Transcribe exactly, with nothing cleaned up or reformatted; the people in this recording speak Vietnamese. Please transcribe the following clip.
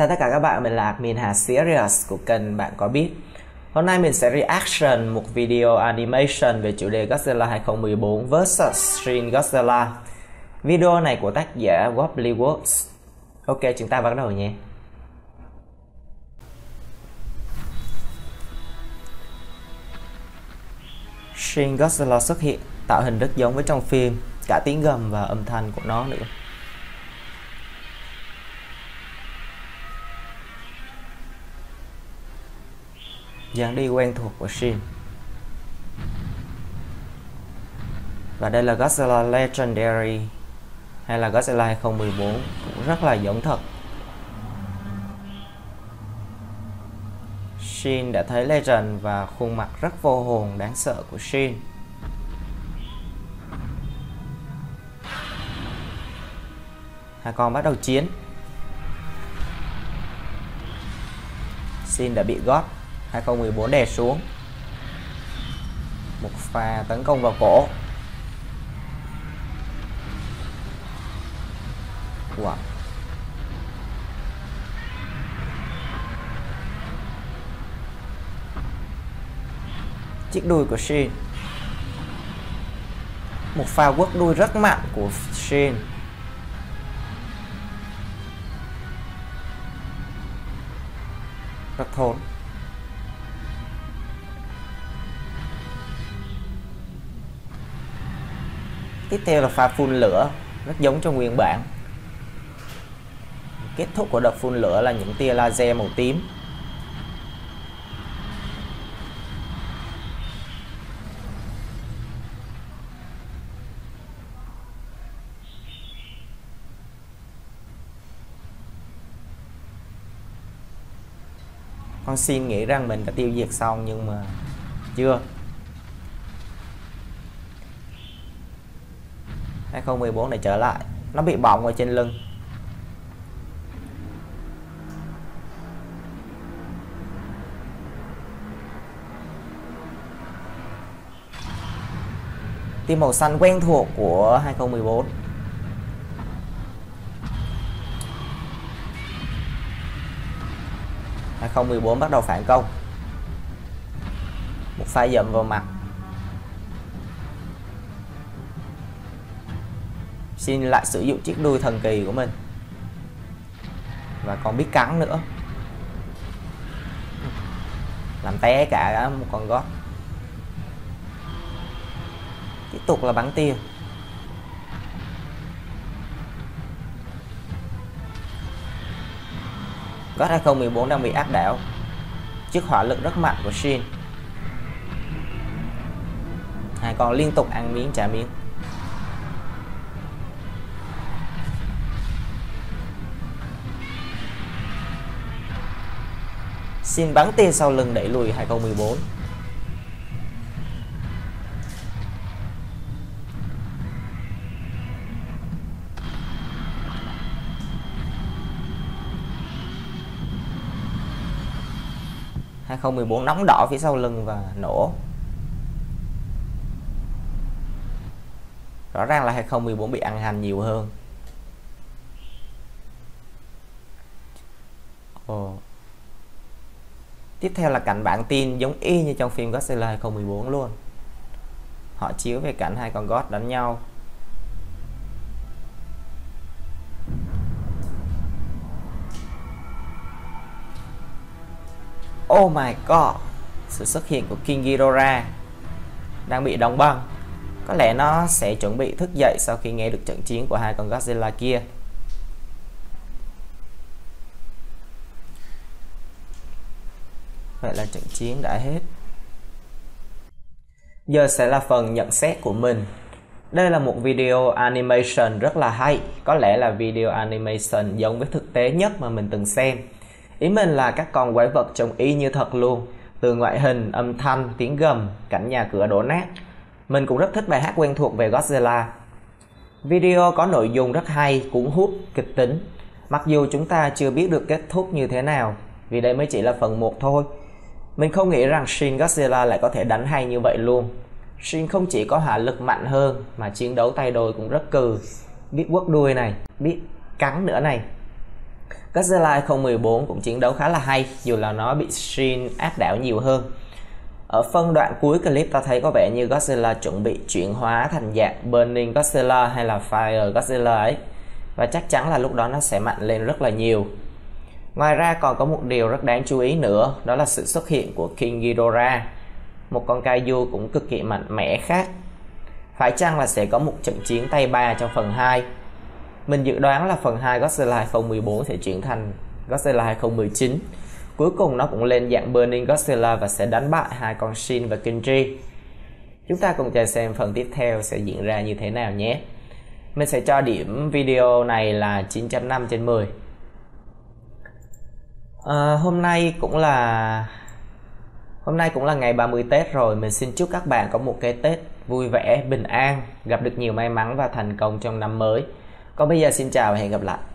Chào tất cả các bạn, mình là admin Hà Serious của kênh Bạn Có Biết. Hôm nay mình sẽ reaction một video animation về chủ đề Godzilla hai không một bốn versus Shin Godzilla. Video này của tác giả Wobbly Works. Ok, chúng ta bắt đầu nhé. Shin Godzilla xuất hiện, tạo hình rất giống với trong phim, cả tiếng gầm và âm thanh của nó nữa. Dáng đi quen thuộc của Shin. Và đây là Godzilla Legendary hay là Godzilla hai không một bốn, cũng rất là giống thật. Shin đã thấy Legend và khuôn mặt rất vô hồn đáng sợ của Shin. Hai con bắt đầu chiến. Shin đã bị God hai không một bốn đè xuống. Một pha tấn công vào cổ. Wow. Chiếc đuôi của Shin. Một pha quất đuôi rất mạnh của Shin. Rất thốn. Tiếp theo là pha phun lửa, rất giống trong nguyên bản. Kết thúc của đợt phun lửa là những tia laser màu tím. Con Shin nghĩ rằng mình đã tiêu diệt xong nhưng mà chưa. hai không một bốn này trở lại, nó bị bỏng ở trên lưng. Tia màu xanh quen thuộc của hai không một bốn. hai không một bốn bắt đầu phản công. Một pha dậm vào mặt. Shin lại sử dụng chiếc đuôi thần kỳ của mình. Và còn biết cắn nữa. Làm té cả một con gót. Tiếp tục là bắn tia. God hai không một bốn đang bị áp đảo. Chiếc hỏa lực rất mạnh của Shin. Hai con liên tục ăn miếng trả miếng. Shin bắn tia sau lưng đẩy lùi hai không một bốn. hai không một bốn nóng đỏ phía sau lưng và nổ. Rõ ràng là hai không một bốn bị ăn hành nhiều hơn. Ồ. Tiếp theo là cảnh bản tin giống y như trong phim Godzilla hai không một bốn luôn. Họ chiếu về cảnh hai con God đánh nhau. Oh my god. Sự xuất hiện của King Ghidorah đang bị đóng băng. Có lẽ nó sẽ chuẩn bị thức dậy sau khi nghe được trận chiến của hai con Godzilla kia. Vậy là trận chiến đã hết. Giờ sẽ là phần nhận xét của mình. Đây là một video animation rất là hay. Có lẽ là video animation giống với thực tế nhất mà mình từng xem. Ý mình là các con quái vật trông y như thật luôn. Từ ngoại hình, âm thanh, tiếng gầm, cảnh nhà cửa đổ nát. Mình cũng rất thích bài hát quen thuộc về Godzilla. Video có nội dung rất hay, cuốn hút, kịch tính. Mặc dù chúng ta chưa biết được kết thúc như thế nào, vì đây mới chỉ là phần một thôi. Mình không nghĩ rằng Shin Godzilla lại có thể đánh hay như vậy luôn. Shin không chỉ có hỏa lực mạnh hơn mà chiến đấu tay đôi cũng rất cừ. Biết quất đuôi này, biết cắn nữa này. Godzilla hai không một bốn cũng chiến đấu khá là hay, dù là nó bị Shin áp đảo nhiều hơn. Ở phân đoạn cuối clip ta thấy có vẻ như Godzilla chuẩn bị chuyển hóa thành dạng Burning Godzilla hay là Fire Godzilla ấy, và chắc chắn là lúc đó nó sẽ mạnh lên rất là nhiều. Ngoài ra còn có một điều rất đáng chú ý nữa, đó là sự xuất hiện của King Ghidorah, một con kaiju cũng cực kỳ mạnh mẽ khác. Phải chăng là sẽ có một trận chiến tay ba trong phần hai? Mình dự đoán là phần hai Godzilla hai không một bốn sẽ chuyển thành Godzilla hai không một chín. Cuối cùng nó cũng lên dạng Burning Godzilla và sẽ đánh bại hai con Shin và Kinji. Chúng ta cùng chờ xem phần tiếp theo sẽ diễn ra như thế nào nhé. Mình sẽ cho điểm video này là chín chấm năm trên mười. À, hôm nay cũng là Hôm nay cũng là ngày ba mươi Tết rồi. Mình xin chúc các bạn có một cái Tết vui vẻ, bình an, gặp được nhiều may mắn và thành công trong năm mới. Còn bây giờ xin chào và hẹn gặp lại.